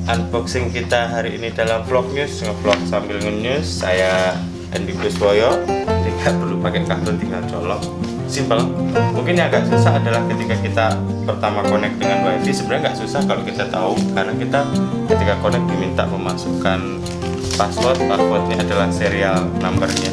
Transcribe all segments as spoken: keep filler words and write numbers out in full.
unboxing kita hari ini dalam vlog news, ngevlog sambil nge-news. Saya Andi Kuswoyo, tidak perlu pakai kartu, tinggal colok, simple. Mungkin yang agak susah adalah ketika kita pertama connect dengan wifi. Sebenarnya nggak susah kalau kita tahu, karena kita ketika connect diminta memasukkan password. Passwordnya adalah serial numbernya.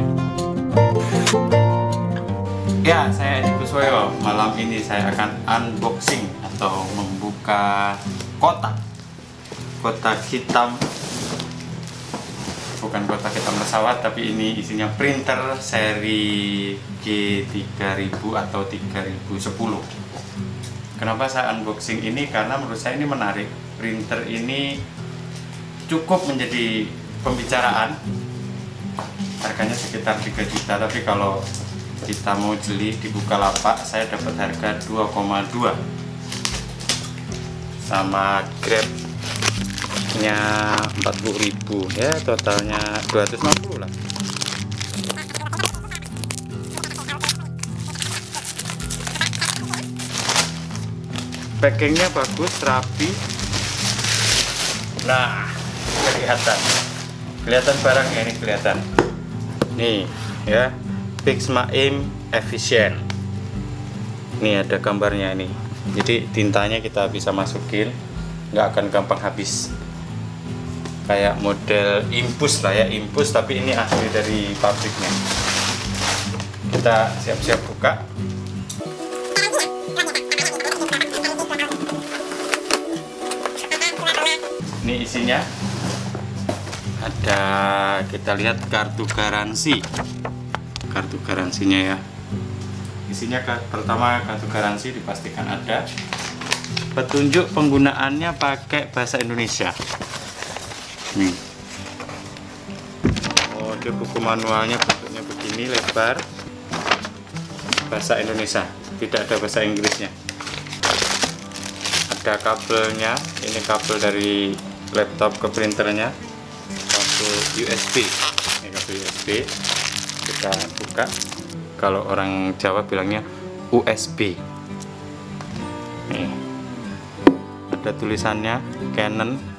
Ya, saya Andi Kuswoyo. Malam ini saya akan unboxing atau membuka kotak kotak hitam, bukan kotak hitam pesawat, tapi ini isinya printer seri G tiga ribu atau tiga ribu sepuluh. Kenapa saya unboxing ini? Karena menurut saya ini menarik. Printer ini cukup menjadi pembicaraan. Harganya sekitar tiga juta, tapi kalau kita mau jeli di Bukalapak saya dapat harga dua koma dua, sama Grab nya empat puluh ribu, ya totalnya dua ratus lima puluh lah. Packingnya bagus, rapi. Nah, kelihatan kelihatan barangnya, ini kelihatan nih ya, Pixma-Ink Efficient. Ini ada gambarnya nih, jadi tintanya kita bisa masukin, nggak akan gampang habis. Kayak model impus lah ya, impus, tapi ini asli dari pabriknya. Kita siap-siap buka. Ini isinya ada, kita lihat kartu garansi, kartu garansinya ya. Isinya pertama kartu garansi dipastikan ada. Petunjuk penggunaannya pakai bahasa Indonesia. Nih, mode buku manualnya bentuknya begini, lebar, bahasa Indonesia, tidak ada bahasa Inggrisnya. Ada kabelnya, ini kabel dari laptop ke printernya, kabel U S B. Ini kabel U S B. Kita buka. Kalau orang Jawa bilangnya U S B. Nih, ada tulisannya Canon.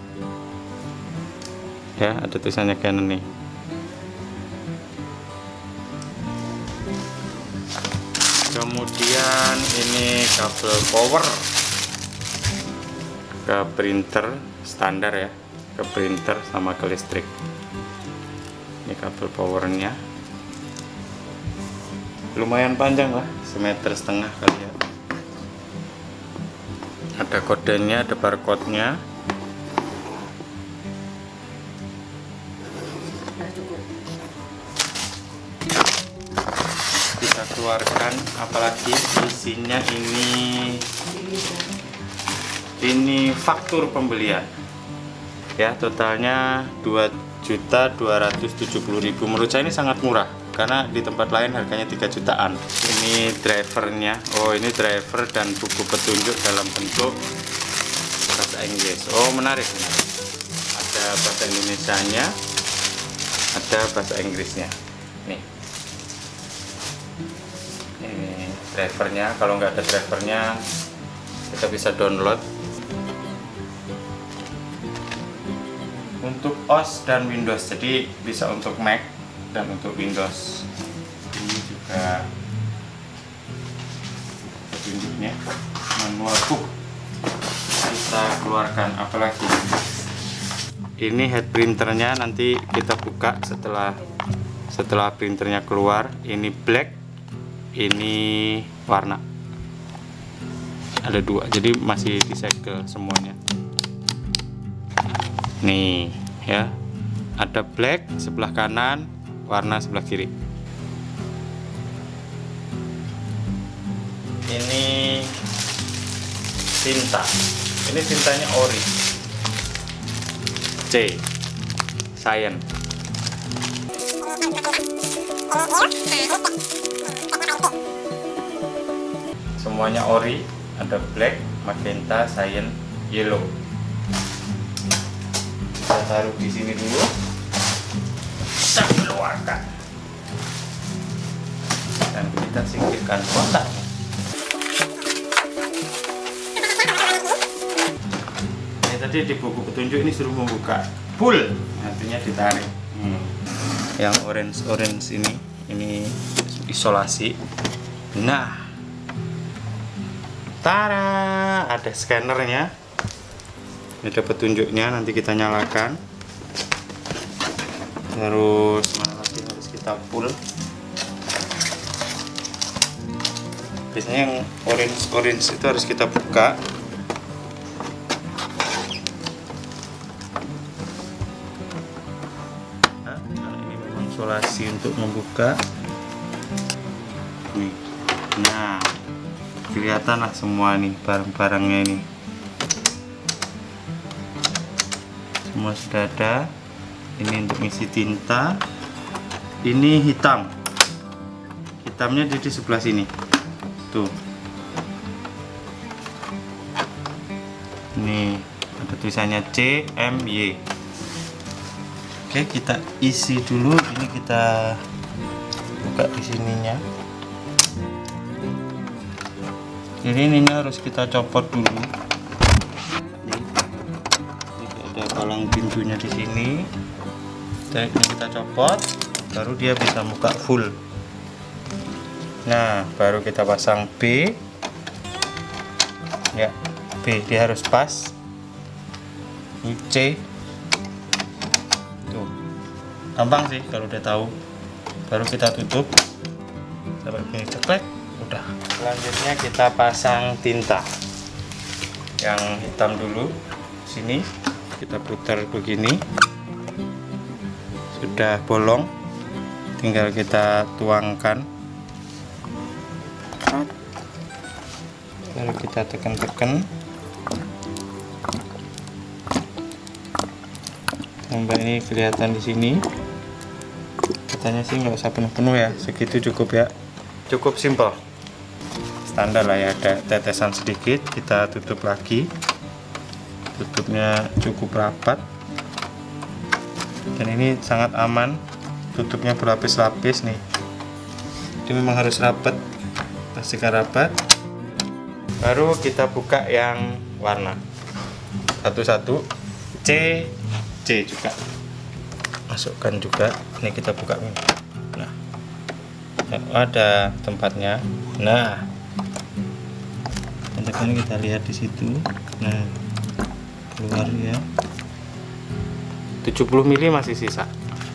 Ya, ada tulisannya Canon nih. Kemudian ini kabel power ke printer standar ya, ke printer sama ke listrik. Ini kabel powernya, lumayan panjang lah, semeter setengah kali ya. Ada kodenya, ada barcode-nya. Kita keluarkan, apalagi isinya ini ini faktur pembelian ya, totalnya dua juta dua ratus tujuh puluh ribu. Menurut saya ini sangat murah, karena di tempat lain harganya tiga jutaan. Ini drivernya, oh ini driver dan buku petunjuk dalam bentuk bahasa Inggris. Oh menarik, menarik. Ada bahasa Indonesianya, ada bahasa Inggrisnya. Nih, ini drivernya. Kalau nggak ada drivernya, kita bisa download. Untuk O S dan Windows, jadi bisa untuk Mac dan untuk Windows. Ini juga petunjuknya, manual book. Kita keluarkan, apalagi ini head printernya, nanti kita buka setelah setelah printernya keluar. Ini black, ini warna, ada dua, jadi masih disegel semuanya. Nih ya, ada black sebelah kanan, warna sebelah kiri. Ini tinta, ini tintanya ori, C Science. Semuanya ori, ada black, magenta, cyan, yellow. Kita taruh di sini dulu. Kita keluarkan dan kita singkirkan kotaknya. Ini tadi di buku petunjuk ini suruh membuka full, artinya ditarik. Hmm. Yang orange orange ini ini isolasi. Nah, tara, ada scannernya, ada petunjuknya. Nanti kita nyalakan. Terus mana lagi harus kita pull. Biasanya yang orange orange itu harus kita buka. Nah, ini memang isolasi untuk membuka. Nih. Nah, kelihatan lah semua nih barang-barangnya ini. Semua sudah ada. Ini untuk isi tinta. Ini hitam. Hitamnya di, di sebelah sini. Tuh. Ini ada tulisannya C M Y. Oke, kita isi dulu. Ini kita buka di sininya. Jadi ininya harus kita copot dulu. Ini, ini ada palang pintunya di sini. Ini kita copot, baru dia bisa buka full. Nah, baru kita pasang B. Ya, B dia harus pas. Ini C. Tuh, gampang sih kalau udah tahu. Baru kita tutup sampai begini ceklek, udah. Selanjutnya kita pasang tinta yang hitam dulu. Sini kita putar begini. Sudah bolong, tinggal kita tuangkan, lalu kita tekan-tekan sampai ini kelihatan di sini. Katanya sih nggak usah penuh-penuh ya, segitu cukup ya, cukup simple, standar lah ya. Ada tetesan sedikit, kita tutup lagi, tutupnya cukup rapat. Dan ini sangat aman, tutupnya berlapis-lapis nih. Ini memang harus rapat, pastikan rapat. Baru kita buka yang warna satu-satu. C, C juga masukkan juga. Ini kita buka. Nah, ada tempatnya. Nah, tekan kita lihat di situ. Nah, keluar ya. tujuh puluh mili masih sisa,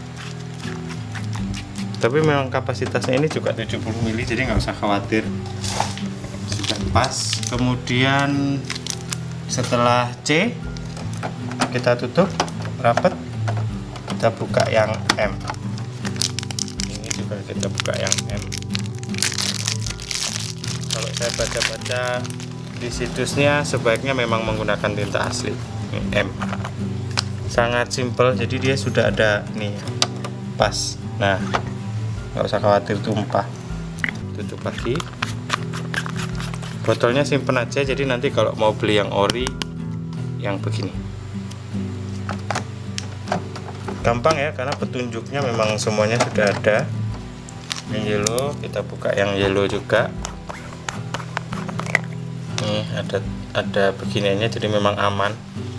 tapi memang kapasitasnya ini juga tujuh puluh mili, jadi nggak usah khawatir, sudah pas. Kemudian setelah C kita tutup rapat, kita buka yang M. Ini juga kita buka yang M. Kalau saya baca-baca di situsnya sebaiknya memang menggunakan tinta asli. Ini M. Sangat simple, jadi dia sudah ada nih pas. Nah, nggak usah khawatir tumpah. Tutup lagi. Botolnya simpen aja, jadi nanti kalau mau beli yang ori yang begini gampang ya, karena petunjuknya memang semuanya sudah ada. Yang yellow kita buka yang yellow juga. Nih ada ada beginiannya, jadi memang aman.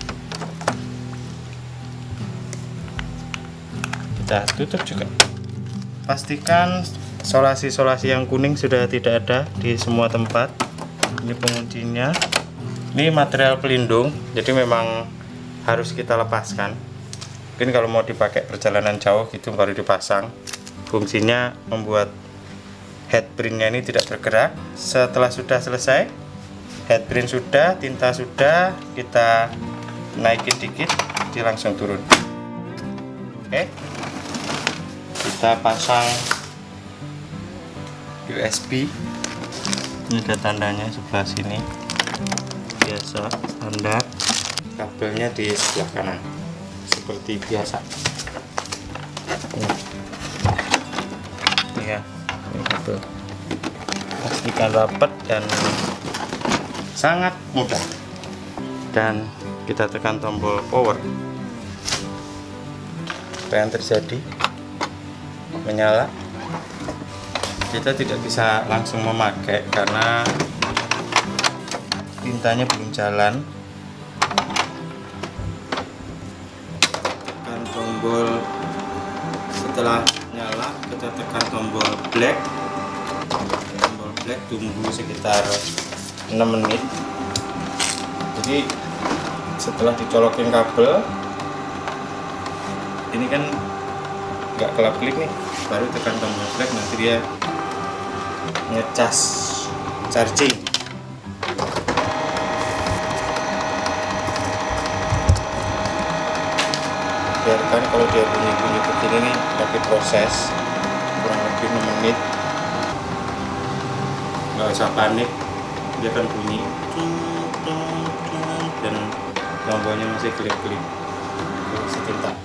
Kita tutup juga. Pastikan solasi-solasi yang kuning sudah tidak ada di semua tempat. Ini penguncinya. Ini material pelindung, jadi memang harus kita lepaskan. Mungkin kalau mau dipakai perjalanan jauh gitu baru dipasang. Fungsinya membuat headprintnya ini tidak bergerak. Setelah sudah selesai, headprint sudah, tinta sudah, kita naikin dikit, dia langsung turun. Oke, kita pasang U S B. Ini ada tandanya sebelah sini, biasa standar. Kabelnya di sebelah kanan seperti biasa. Ini ya, ini kabel. Pastikan rapat dan sangat mudah. Dan kita tekan tombol power. Apa yang terjadi? Menyala. Kita tidak bisa langsung memakai karena tintanya belum jalan. tombol, setelah nyala kita tekan tombol black. Tombol black, tunggu sekitar enam menit. Jadi setelah dicolokin kabel ini kan nggak kelap klik nih, baru tekan tombol black, nanti dia ngecas charging. Biarkan kalau dia bunyi-bunyi begini nih, tapi proses kurang lebih enam menit. Nggak usah panik, dia akan bunyi dan tombolnya masih kelip-kelip setinta.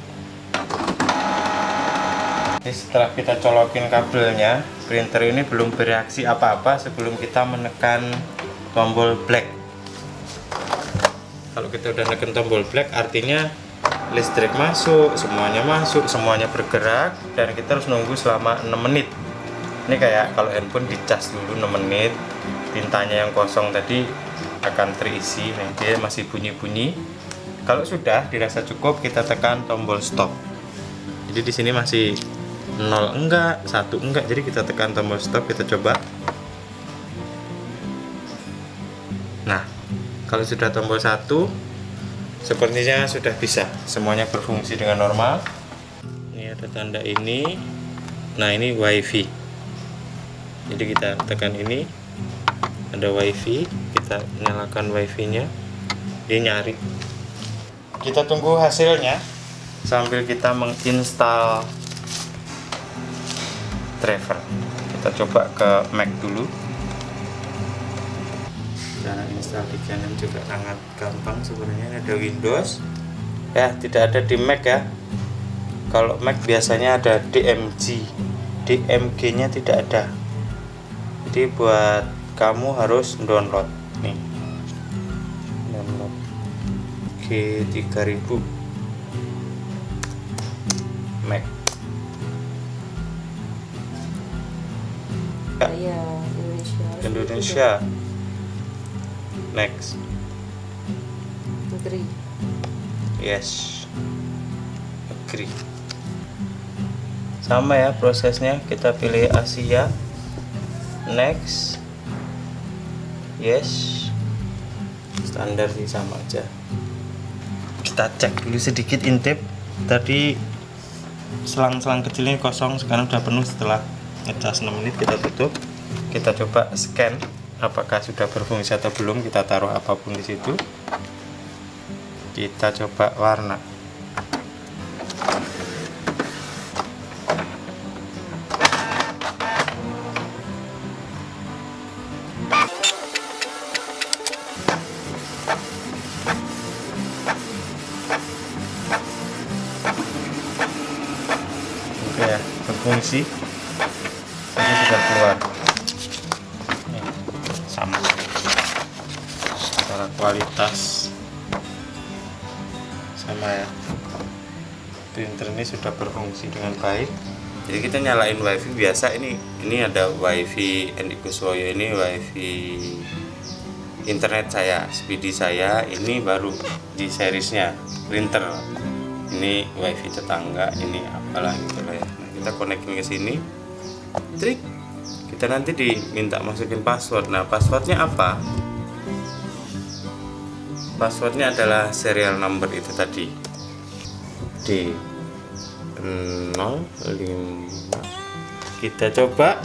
Jadi setelah kita colokin kabelnya, printer ini belum bereaksi apa-apa sebelum kita menekan tombol black. Kalau kita udah menekan tombol black, artinya listrik masuk, semuanya masuk, semuanya bergerak, dan kita harus nunggu selama enam menit. Ini kayak kalau handphone dicas dulu enam menit, tintanya yang kosong tadi akan terisi. Nah, dia masih bunyi-bunyi. Kalau sudah dirasa cukup, kita tekan tombol stop. Jadi di sini masih nol enggak, satu enggak, jadi kita tekan tombol stop, kita coba. Nah, kalau sudah tombol satu, sepertinya sudah bisa, semuanya berfungsi dengan normal. Ini ada tanda ini. Nah, ini WiFi. Jadi kita tekan ini, ada WiFi, kita nyalakan WiFi-nya, dia nyari. Kita tunggu hasilnya sambil kita menginstal driver. Kita coba ke Mac dulu. Cara install di Canon juga sangat gampang sebenarnya. Ada Windows ya, tidak ada di Mac ya. Kalau Mac biasanya ada D M G, D M G nya tidak ada. Jadi buat kamu harus download nih, download G tiga ribu Mac. Ya, Indonesia. Indonesia. Next. Agree. Yes. Agree. Sama ya prosesnya, kita pilih Asia. Next. Yes. Standar sih, sama aja. Kita cek dulu sedikit intip. Tadi selang-selang kecilnya kosong, sekarang udah penuh. Setelah ngecas enam menit kita tutup. Kita coba scan apakah sudah berfungsi atau belum. Kita taruh apapun di situ. Kita coba warna. Oke ya, berfungsi. Ini sudah keluar. Ini sama. Secara kualitas sama ya. Printer ini sudah berfungsi dengan baik. Jadi kita nyalain WiFi biasa. Ini ini ada WiFi Andi Kuswoyo, ini WiFi internet saya, speedy saya. Ini baru di seriesnya printer. Ini WiFi tetangga, ini apalah gitu lah ya. Nah, kita konekin ke sini. Trik, kita nanti diminta masukin password. Nah, passwordnya apa? Passwordnya adalah serial number itu tadi, D nol lima. Kita coba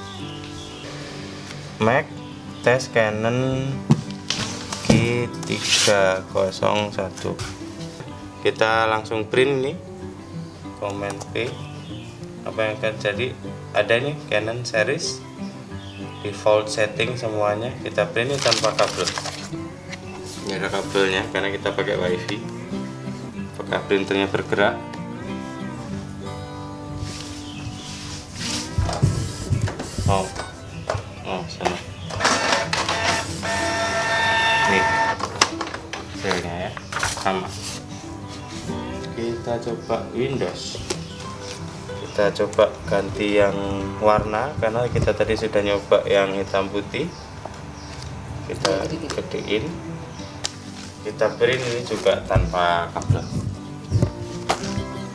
Mac tes Canon G tiga nol satu. Kita langsung print nih, Command P. Apa yang akan jadi? Ada nih Canon series default setting semuanya. Kita print ini tanpa kabel. Ini ada kabelnya karena kita pakai WiFi. Apakah printernya bergerak? Oh, oh sama. Nih, hasilnya ya, sama. Kita coba Windows. Kita coba ganti yang warna karena kita tadi sudah nyoba yang hitam putih. Kita gedein. Kita print ini juga tanpa kabel.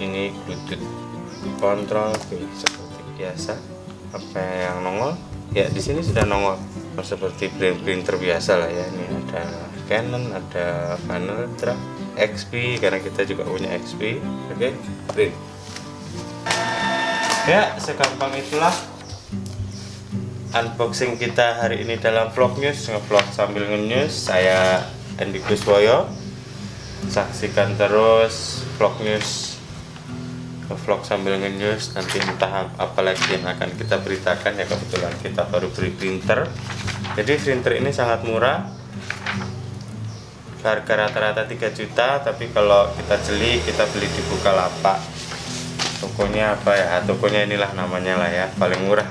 ini Bluetooth kontrol seperti biasa. Apa yang nongol ya di sini sudah nongol seperti printer biasa lah ya. Ini ada Canon, ada Vanertra, X P karena kita juga punya X P. Oke, print. Ya, segampang itulah unboxing kita hari ini dalam vlog news, ngevlog sambil nge-news. Saya Andy Kuswoyo. Saksikan terus vlog news, vlog sambil nge-news. Nanti entah apa lagi yang akan kita beritakan ya, kebetulan kita baru beli printer. Jadi printer ini sangat murah, harga rata-rata tiga juta, tapi kalau kita jeli kita beli di Bukalapak. Tokonya apa ya? Tokonya inilah namanya lah ya, paling murah.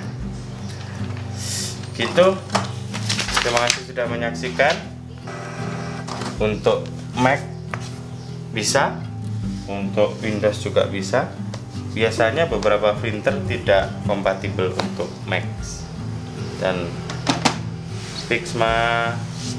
Gitu. Terima kasih sudah menyaksikan. Untuk Mac bisa, untuk Windows juga bisa. Biasanya beberapa printer tidak kompatibel untuk Mac. Dan Pixma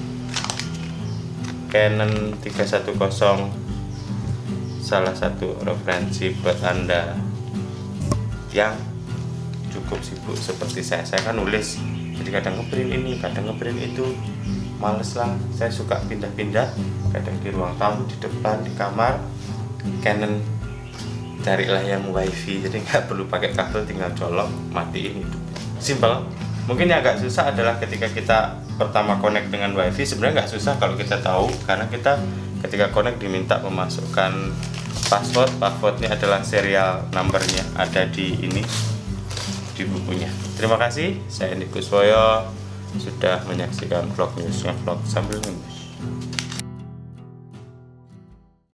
Canon tiga satu nol salah satu referensi buat Anda yang cukup sibuk seperti saya. Saya kan nulis, jadi kadang ngeprint ini, kadang ngeprint itu, males lah. Saya suka pindah-pindah, kadang di ruang tamu, di depan, di kamar. Canon carilah yang wifi, jadi nggak perlu pakai kabel, tinggal colok, matiin itu. Simpel. Mungkin yang agak susah adalah ketika kita pertama connect dengan wifi. Sebenarnya nggak susah kalau kita tahu, karena kita ketika connect diminta memasukkan password. Passwordnya adalah serial numbernya, ada di ini, di bukunya. Terima kasih, saya Andy Kuswoyo sudah menyaksikan vlog news, vlog sambil news.